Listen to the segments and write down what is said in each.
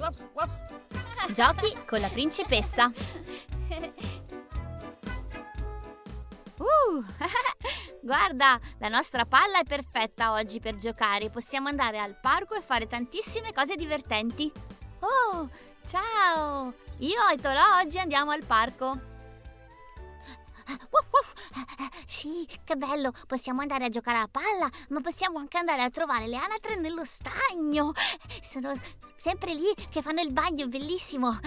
Giochi con la principessa. Guarda, la nostra palla è perfetta oggi per giocare. Possiamo andare al parco e fare tantissime cose divertenti. Oh, ciao! Io e Tolò oggi andiamo al parco. Sì, che bello! Possiamo andare a giocare a palla, ma possiamo anche andare a trovare le anatre nello stagno. Sono sempre lì che fanno il bagno, è bellissimo.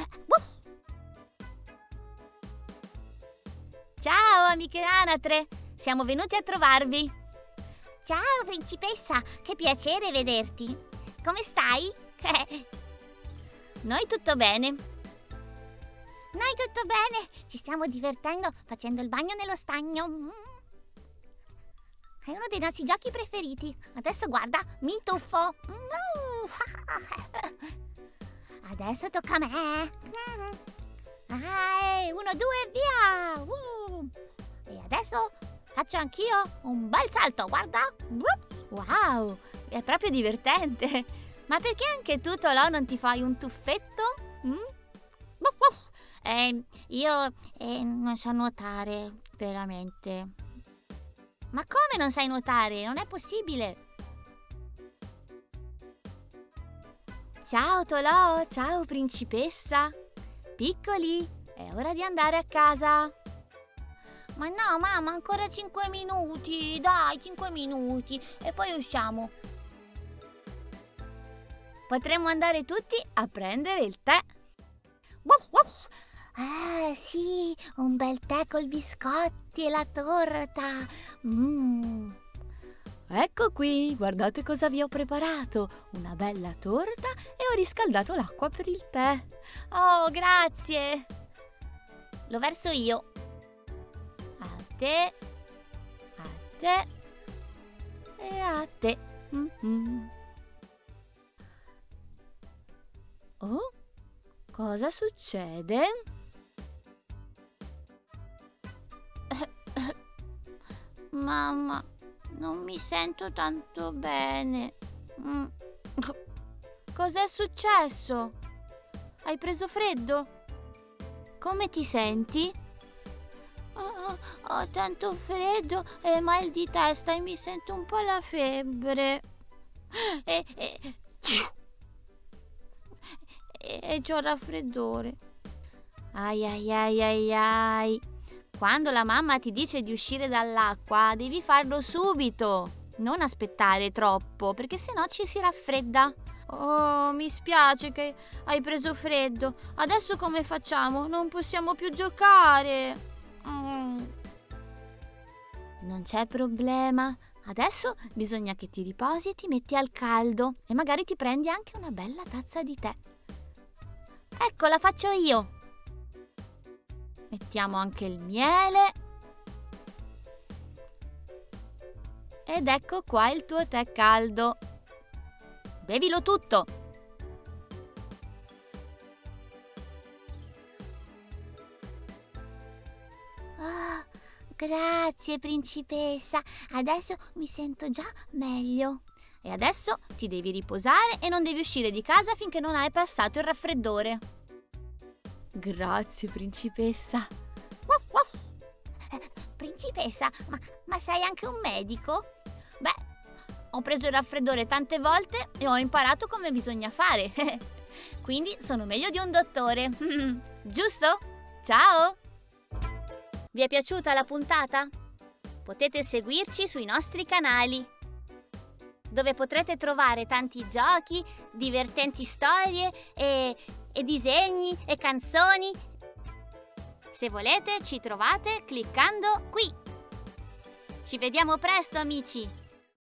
Ciao, amiche anatre! Siamo venuti a trovarvi. Ciao, principessa! Che piacere vederti! Come stai? Noi tutto bene. Noi tutto bene! Ci stiamo divertendo facendo il bagno nello stagno. È uno dei nostri giochi preferiti. Adesso guarda, mi tuffo. Adesso tocca a me. Uno, due, via! E adesso faccio anch'io un bel salto, guarda! Wow, è proprio divertente. Ma perché anche tu, Tolò, non ti fai un tuffetto? Io non so nuotare, veramente. Ma come non sai nuotare? Non è possibile. Ciao Tolò, ciao principessa. Piccoli, è ora di andare a casa. Ma no, mamma, ancora 5 minuti. Dai, 5 minuti e poi usciamo. Potremmo andare tutti a prendere il tè. Ah, sì, un bel tè col biscotti e la torta. Ecco qui, guardate cosa vi ho preparato. Una bella torta e ho riscaldato l'acqua per il tè. Oh, grazie. Lo verso io. A te e a te. Oh, cosa succede? Mamma, non mi sento tanto bene. Cos'è successo? Hai preso freddo? Come ti senti? Ho tanto freddo e mal di testa e mi sento un po' la febbre. E c'ho raffreddore. Ai. Quando la mamma ti dice di uscire dall'acqua, devi farlo subito. Non aspettare troppo, perché sennò ci si raffredda. Oh, mi spiace che hai preso freddo. Adesso come facciamo? Non possiamo più giocare. Non c'è problema. Adesso bisogna che ti riposi e ti metti al caldo e magari ti prendi anche una bella tazza di tè. Ecco, la faccio io. Mettiamo anche il miele. Ed ecco qua il tuo tè caldo. Bevilo tutto. Oh, grazie principessa. Adesso mi sento già meglio. E adesso ti devi riposare e non devi uscire di casa finché non hai passato il raffreddore. Grazie, principessa. Principessa, ma sei anche un medico? Beh, ho preso il raffreddore tante volte e ho imparato come bisogna fare. Quindi sono meglio di un dottore. Giusto? Ciao! Vi è piaciuta la puntata? Potete seguirci sui nostri canali, dove potrete trovare tanti giochi, divertenti storie e disegni e canzoni. Se volete ci trovate cliccando qui. Ci vediamo presto, amici!